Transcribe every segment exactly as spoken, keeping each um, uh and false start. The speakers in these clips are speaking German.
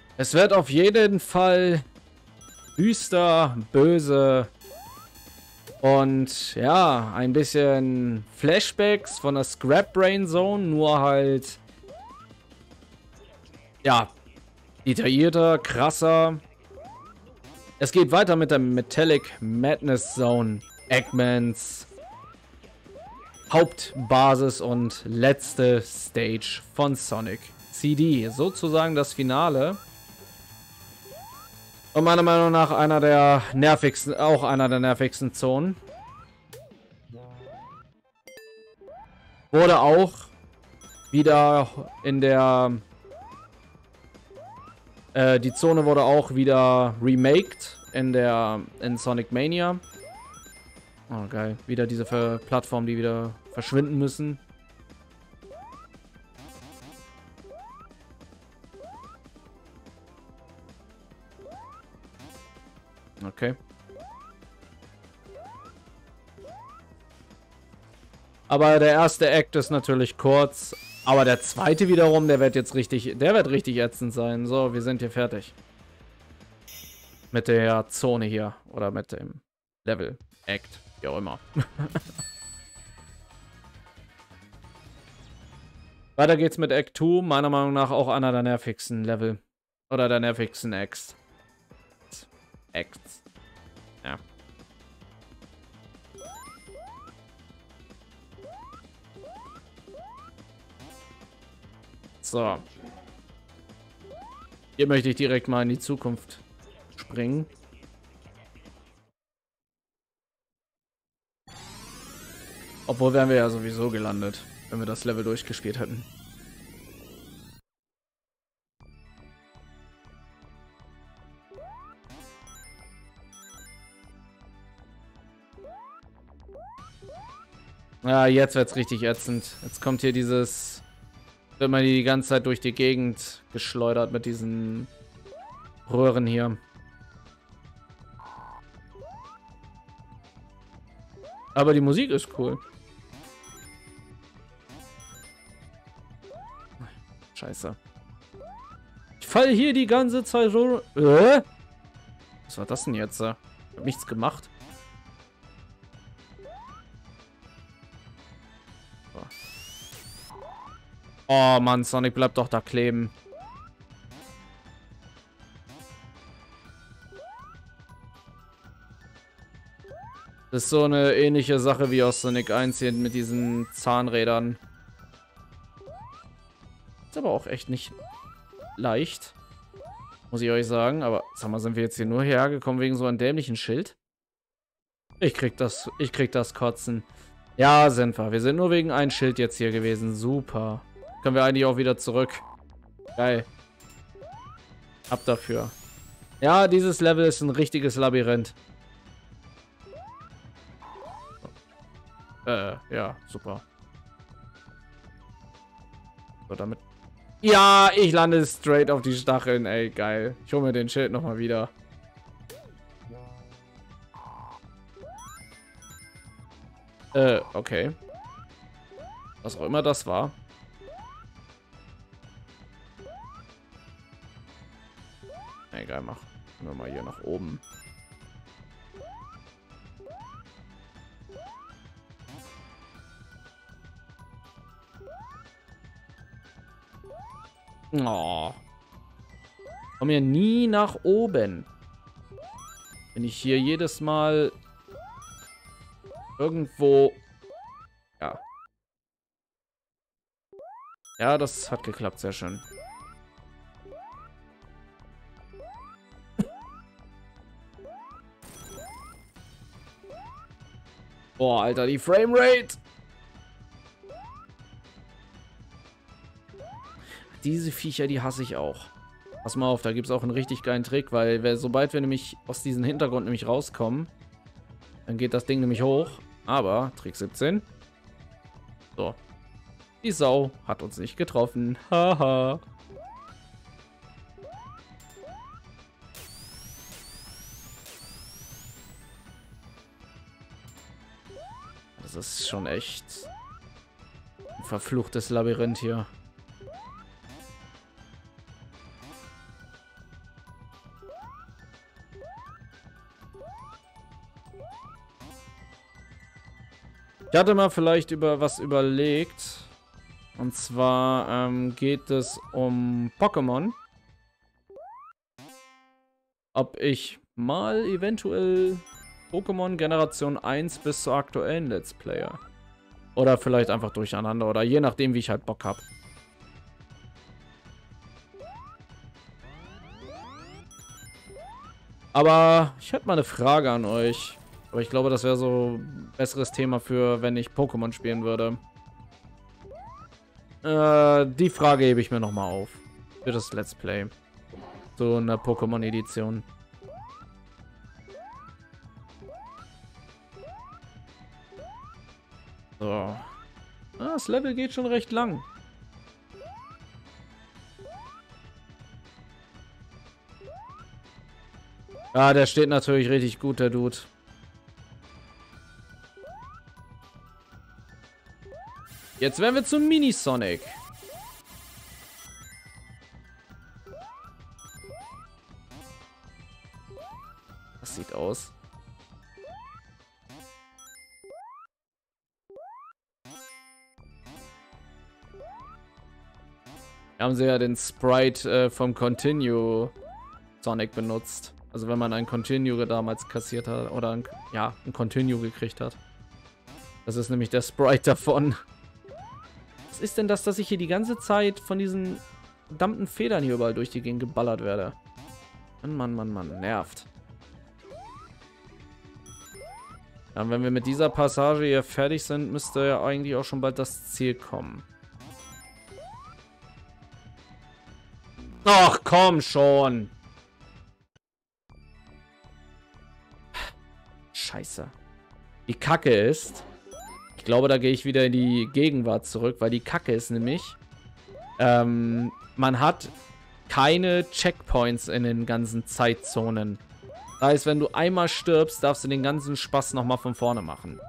Es wird auf jeden Fall düster, böse und ja, ein bisschen Flashbacks von der Scrap Brain Zone, nur halt ja, detaillierter, krasser. Es geht weiter mit der Metallic Madness Zone, Eggmans Hauptbasis und letzte Stage von Sonic C D. Sozusagen das Finale. Und meiner Meinung nach einer der nervigsten, auch einer der nervigsten Zonen. Wurde auch wieder in der... Äh, die Zone wurde auch wieder remaked in der in Sonic Mania. Oh, geil. Wieder diese Ver Plattformen, die wieder verschwinden müssen. Okay. Aber der erste Act ist natürlich kurz. Aber der zweite wiederum, der wird jetzt richtig, der wird richtig ätzend sein. So, wir sind hier fertig. Mit der Zone hier. Oder mit dem Level. Act. Wie auch immer. Weiter geht's mit Act zwei. Meiner Meinung nach auch einer der nervigsten Level. Oder der nervigsten Acts. Acts. Ja. So. Hier möchte ich direkt mal in die Zukunft springen. Obwohl wären wir ja sowieso gelandet, wenn wir das Level durchgespielt hätten. Ja, jetzt wird's richtig ätzend. Jetzt kommt hier dieses... Wird man die ganze Zeit durch die Gegend geschleudert mit diesen Röhren hier. Aber die Musik ist cool. Scheiße. Ich falle hier die ganze Zeit so... Äh? Was war das denn jetzt? Ich hab nichts gemacht. Oh Mann, Sonic bleibt doch da kleben. Das ist so eine ähnliche Sache wie aus Sonic eins hier mit diesen Zahnrädern. Ist aber auch echt nicht leicht. Muss ich euch sagen. Aber sag mal, sind wir jetzt hier nur hergekommen wegen so einem dämlichen Schild? Ich krieg das, ich krieg das Kotzen. Ja, sind wir. Wir sind nur wegen einem Schild jetzt hier gewesen. Super. Können wir eigentlich auch wieder zurück. Geil. Ab dafür. Ja, dieses Level ist ein richtiges Labyrinth. Äh, ja, super. So, damit... Ja, ich lande straight auf die Stacheln, ey, geil. Ich hole mir den Schild nochmal wieder. Äh, okay. Was auch immer das war. Egal, mach. Nur mal hier nach oben. Oh. Komm hier nie nach oben. Wenn ich hier jedes Mal irgendwo... Ja. Ja, das hat geklappt. Sehr schön. Boah, Alter, die Framerate. Diese Viecher, die hasse ich auch. Pass mal auf, da gibt es auch einen richtig geilen Trick, weil wir, sobald wir nämlich aus diesem Hintergrund nämlich rauskommen, dann geht das Ding nämlich hoch. Aber, Trick siebzehn. So. Die Sau hat uns nicht getroffen. Haha. Das ist schon echt ein verfluchtes Labyrinth hier. Ich hatte mal vielleicht über was überlegt. Und zwar ähm, geht es um Pokémon. Ob ich mal eventuell Pokémon Generation eins bis zur aktuellen Let's Player. Oder vielleicht einfach durcheinander. Oder je nachdem, wie ich halt Bock habe. Aber ich hätte mal eine Frage an euch. Aber ich glaube, das wäre so ein besseres Thema für, wenn ich Pokémon spielen würde. Äh, die Frage hebe ich mir nochmal auf. Für das Let's Play. So eine Pokémon-Edition. So. Ah, das Level geht schon recht lang. Ja, der steht natürlich richtig gut, der Dude. Jetzt werden wir zum Mini-Sonic. Das sieht aus. Da haben sie ja den Sprite äh, vom Continue Sonic benutzt. Also wenn man ein Continue damals kassiert hat oder ein, ja, ein Continue gekriegt hat. Das ist nämlich der Sprite davon. Was ist denn das, dass ich hier die ganze Zeit von diesen verdammten Federn hier überall durch die Gegend geballert werde? Mann, Mann, Mann, Mann, nervt. Ja, wenn wir mit dieser Passage hier fertig sind, müsste ja eigentlich auch schon bald das Ziel kommen. Ach, komm schon! Scheiße. Die Kacke ist... Ich glaube, da gehe ich wieder in die Gegenwart zurück, weil die Kacke ist nämlich... Ähm, man hat keine Checkpoints in den ganzen Zeitzonen. Das heißt, wenn du einmal stirbst, darfst du den ganzen Spaß nochmal von vorne machen.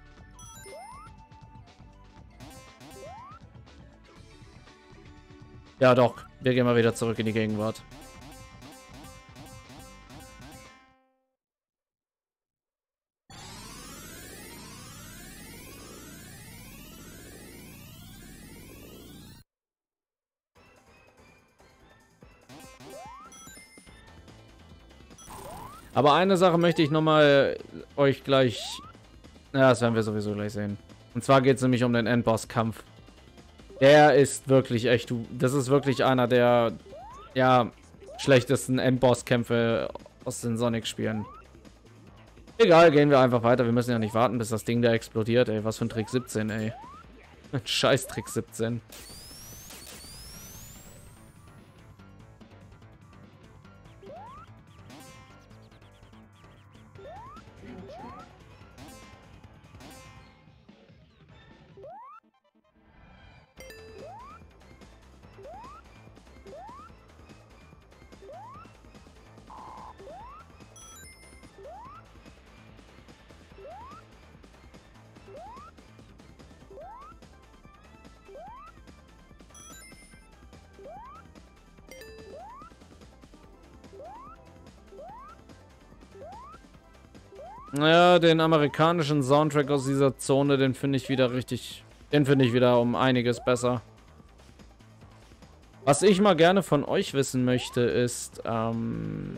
Ja doch, wir gehen mal wieder zurück in die Gegenwart. Aber eine Sache möchte ich nochmal euch gleich... Ja, das werden wir sowieso gleich sehen. Und zwar geht es nämlich um den Endboss-Kampf. Der ist wirklich echt... Das ist wirklich einer der... Ja, schlechtesten Endboss-Kämpfe aus den Sonic-Spielen. Egal, gehen wir einfach weiter. Wir müssen ja nicht warten, bis das Ding da explodiert, ey. Was für ein Trick siebzehn, ey. Scheiß Trick siebzehn. Naja, den amerikanischen Soundtrack aus dieser Zone, den finde ich wieder richtig... Den finde ich wieder um einiges besser. Was ich mal gerne von euch wissen möchte, ist... Ähm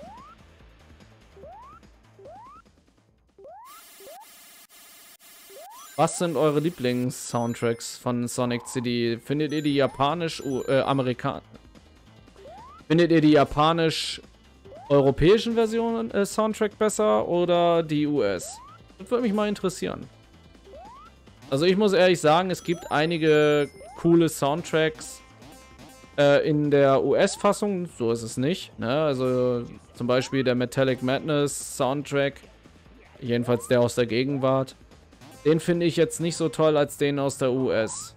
was sind eure Lieblings-Soundtracks von Sonic C D? Findet ihr die japanisch... Äh, Amerikan... Findet ihr die japanisch... europäischen Versionen äh, Soundtrack besser oder die U S? Das würde mich mal interessieren. Also ich muss ehrlich sagen, es gibt einige coole Soundtracks äh, in der U S-Fassung. So ist es nicht. Ne? Also zum Beispiel der Metallic Madness Soundtrack. Jedenfalls der aus der Gegenwart. Den finde ich jetzt nicht so toll als den aus der U S.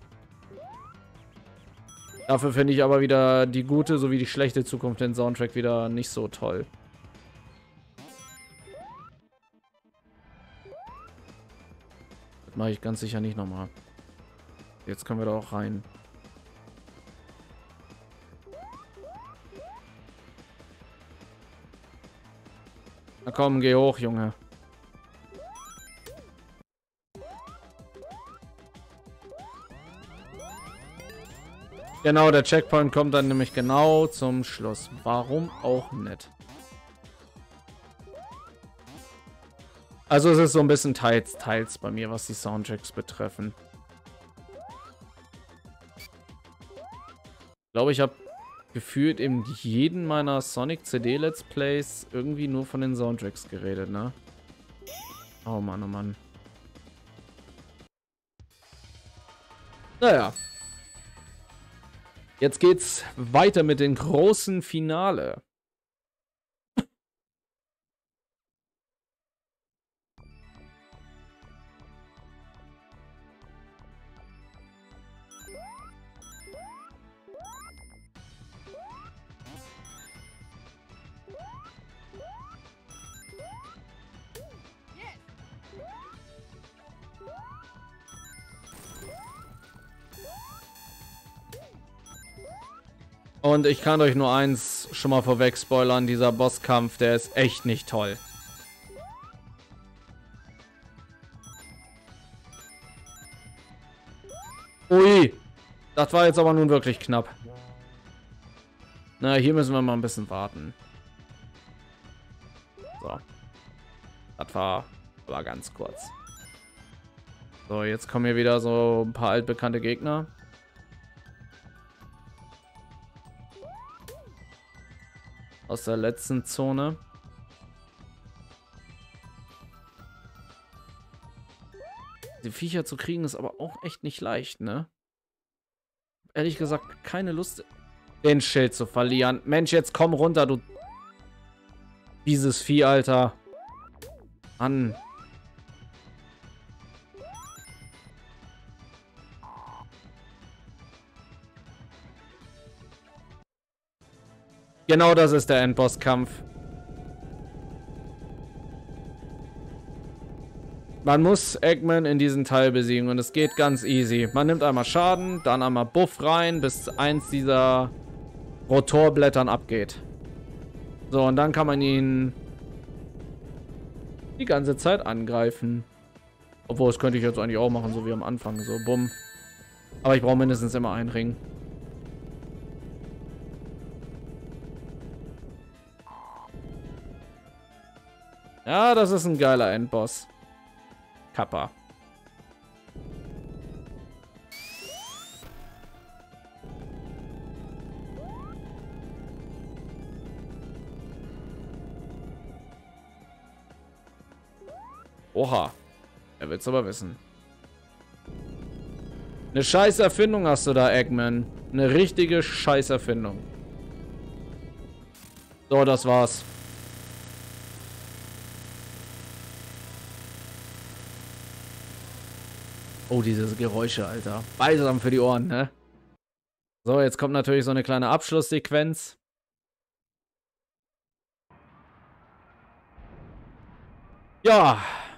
Dafür finde ich aber wieder die gute sowie die schlechte Zukunft den Soundtrack wieder nicht so toll. Das mache ich ganz sicher nicht nochmal. Jetzt können wir da auch rein. Na komm, geh hoch, Junge. Genau, der Checkpoint kommt dann nämlich genau zum Schluss. Warum auch nicht? Also es ist so ein bisschen teils, teils bei mir, was die Soundtracks betreffen. Ich glaube, ich habe gefühlt in jedem meiner Sonic-C D-Let's Plays irgendwie nur von den Soundtracks geredet, ne? Oh Mann, oh Mann. Naja. Jetzt geht's weiter mit dem großen Finale. Und ich kann euch nur eins schon mal vorweg spoilern, dieser Bosskampf, der ist echt nicht toll. Ui, das war jetzt aber nun wirklich knapp. Na, hier müssen wir mal ein bisschen warten. So. Das war aber ganz kurz. So, jetzt kommen hier wieder so ein paar altbekannte Gegner. Aus der letzten Zone. Die Viecher zu kriegen ist aber auch echt nicht leicht, ne? Ehrlich gesagt, keine Lust, den Schild zu verlieren. Mensch, jetzt komm runter, du... Dieses Vieh, Alter. Mann. Genau das ist der Endbosskampf. Man muss Eggman in diesem Teil besiegen und es geht ganz easy. Man nimmt einmal Schaden, dann einmal Buff rein, bis eins dieser Rotorblättern abgeht. So, und dann kann man ihn die ganze Zeit angreifen. Obwohl, das könnte ich jetzt eigentlich auch machen, so wie am Anfang. So, bumm. Aber ich brauche mindestens immer einen Ring. Ja, das ist ein geiler Endboss. Kappa. Oha. Er will's aber wissen. Eine scheiß Erfindung hast du da, Eggman. Eine richtige scheiß Erfindung. So, das war's. Oh, diese Geräusche, Alter. Balsam für die Ohren, ne? So, jetzt kommt natürlich so eine kleine Abschlusssequenz. Ja.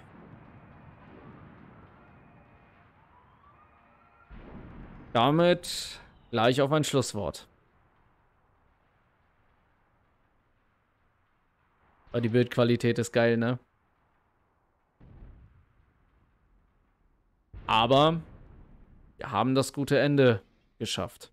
Damit gleich auf ein Schlusswort. Aber die Bildqualität ist geil, ne? Aber wir haben das gute Ende geschafft.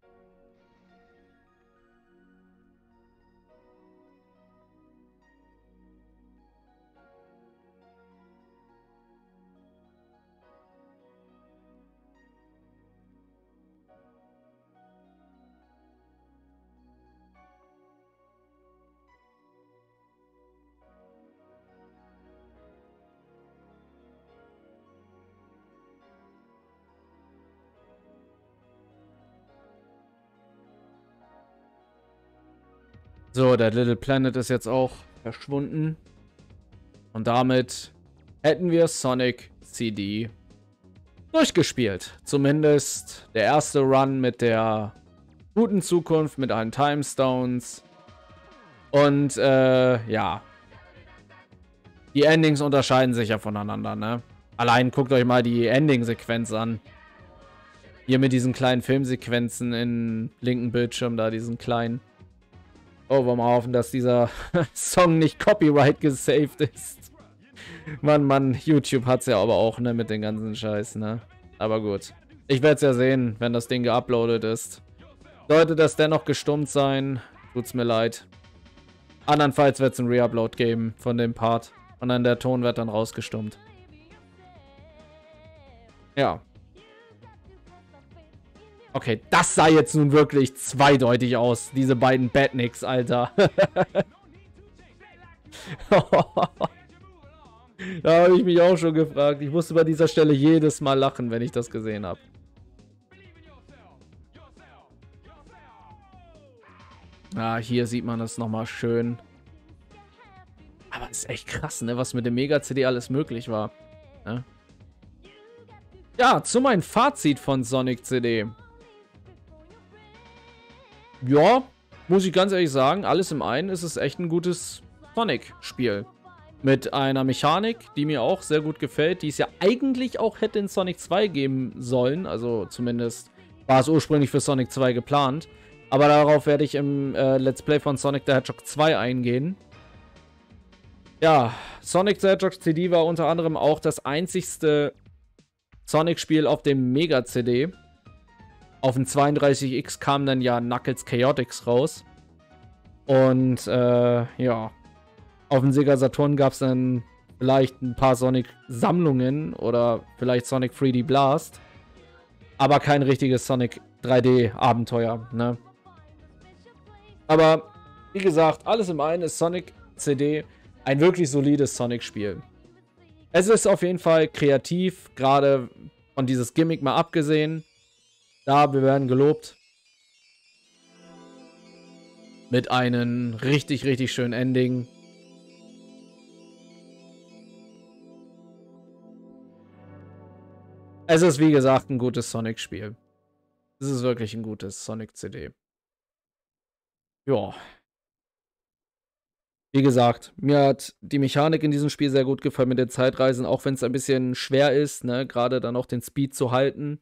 So, der Little Planet ist jetzt auch verschwunden. Und damit hätten wir Sonic C D durchgespielt. Zumindest der erste Run mit der guten Zukunft, mit allen Time Stones. Und, äh, ja. Die Endings unterscheiden sich ja voneinander, ne? Allein guckt euch mal die Ending-Sequenz an. Hier mit diesen kleinen Filmsequenzen in linken Bildschirm, da diesen kleinen. Oh, wollen wir hoffen, dass dieser Song nicht Copyright gesaved ist. Mann, Mann, YouTube hat's ja aber auch, ne, mit den ganzen Scheiß, ne? Aber gut. Ich werde es ja sehen, wenn das Ding geuploadet ist. Sollte das dennoch gestummt sein, tut's mir leid. Andernfalls wird es einen Reupload geben von dem Part. Und dann der Ton wird dann rausgestummt. Ja. Okay, das sah jetzt nun wirklich zweideutig aus. Diese beiden Badniks, Alter. Da habe ich mich auch schon gefragt. Ich musste bei dieser Stelle jedes Mal lachen, wenn ich das gesehen habe. Ah, hier sieht man das nochmal schön. Aber ist echt krass, ne, was mit dem Mega-C D alles möglich war. Ne? Ja, zu meinem Fazit von Sonic C D. Ja, muss ich ganz ehrlich sagen, alles im einen ist es echt ein gutes Sonic-Spiel. Mit einer Mechanik, die mir auch sehr gut gefällt, die es ja eigentlich auch hätte in Sonic zwei geben sollen. Also zumindest war es ursprünglich für Sonic zwei geplant. Aber darauf werde ich im äh, Let's Play von Sonic the Hedgehog zwei eingehen. Ja, Sonic the Hedgehog C D war unter anderem auch das einzigste Sonic-Spiel auf dem Mega-C D. Auf dem zweiunddreißig X kam dann ja Knuckles Chaotix raus. Und äh, ja, auf dem Sega Saturn gab es dann vielleicht ein paar Sonic-Sammlungen oder vielleicht Sonic drei D Blast. Aber kein richtiges Sonic drei D-Abenteuer, ne? Aber, wie gesagt, alles im einen ist Sonic C D ein wirklich solides Sonic-Spiel. Es ist auf jeden Fall kreativ, gerade von dieses Gimmick mal abgesehen. Da, wir werden gelobt. Mit einem richtig, richtig schönen Ending. Es ist, wie gesagt, ein gutes Sonic-Spiel. Es ist wirklich ein gutes Sonic-C D. Ja. Wie gesagt, mir hat die Mechanik in diesem Spiel sehr gut gefallen mit den Zeitreisen, auch wenn es ein bisschen schwer ist, ne, gerade dann auch den Speed zu halten.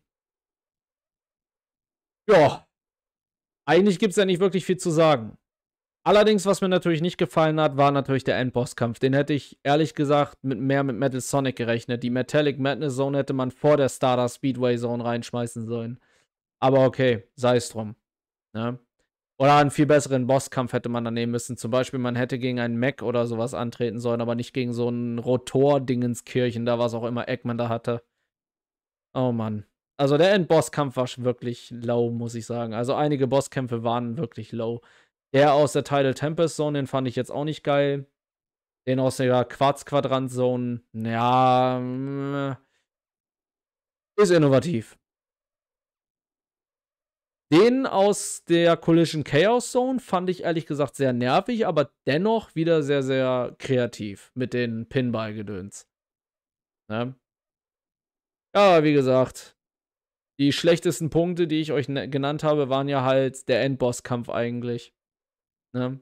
Ja. Eigentlich gibt es ja nicht wirklich viel zu sagen. Allerdings, was mir natürlich nicht gefallen hat, war natürlich der Endbosskampf. Den hätte ich, ehrlich gesagt, mit mehr mit Metal Sonic gerechnet. Die Metallic Madness Zone hätte man vor der Stardust Speedway Zone reinschmeißen sollen. Aber okay, sei es drum. Ne? Oder einen viel besseren Bosskampf hätte man dann nehmen müssen. Zum Beispiel, man hätte gegen einen Mech oder sowas antreten sollen, aber nicht gegen so einen Rotor-Dingenskirchen, da was auch immer Eggman da hatte. Oh Mann. Also der Endbosskampf war wirklich low, muss ich sagen. Also einige Bosskämpfe waren wirklich low. Der aus der Tidal Tempest Zone, den fand ich jetzt auch nicht geil. Den aus der Quarz-Quadrant Zone, ja, ist innovativ. Den aus der Collision Chaos Zone fand ich ehrlich gesagt sehr nervig, aber dennoch wieder sehr, sehr kreativ mit den Pinball-Gedöns. Ne? Ja, wie gesagt, die schlechtesten Punkte, die ich euch genannt habe, waren ja halt der Endbosskampf eigentlich. Ne?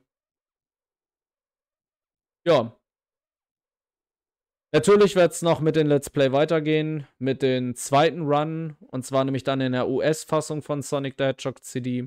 Ja. Natürlich wird es noch mit den Let's Play weitergehen, mit den zweiten Run, und zwar nämlich dann in der U S-Fassung von Sonic the Hedgehog C D.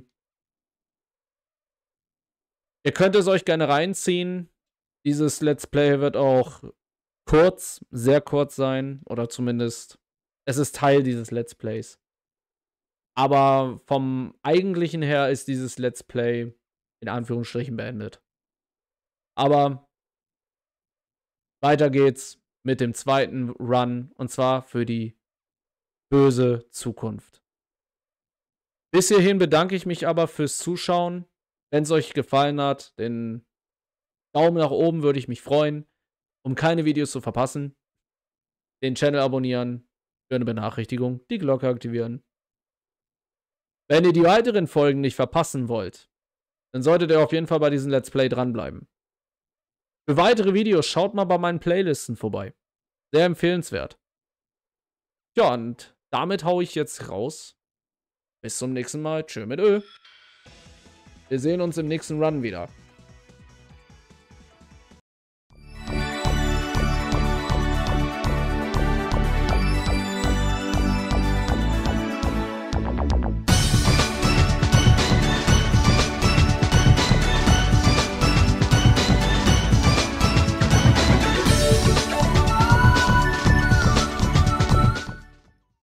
Ihr könnt es euch gerne reinziehen. Dieses Let's Play wird auch kurz, sehr kurz sein, oder zumindest es ist Teil dieses Let's Plays. Aber vom eigentlichen her ist dieses Let's Play in Anführungsstrichen beendet. Aber weiter geht's mit dem zweiten Run, und zwar für die böse Zukunft. Bis hierhin bedanke ich mich aber fürs Zuschauen. Wenn es euch gefallen hat, den Daumen nach oben würde ich mich freuen, um keine Videos zu verpassen. Den Channel abonnieren, für eine Benachrichtigung, die Glocke aktivieren. Wenn ihr die weiteren Folgen nicht verpassen wollt, dann solltet ihr auf jeden Fall bei diesem Let's Play dranbleiben. Für weitere Videos schaut mal bei meinen Playlisten vorbei. Sehr empfehlenswert. Ja, und damit hau ich jetzt raus. Bis zum nächsten Mal. Tschö mit Ö. Wir sehen uns im nächsten Run wieder.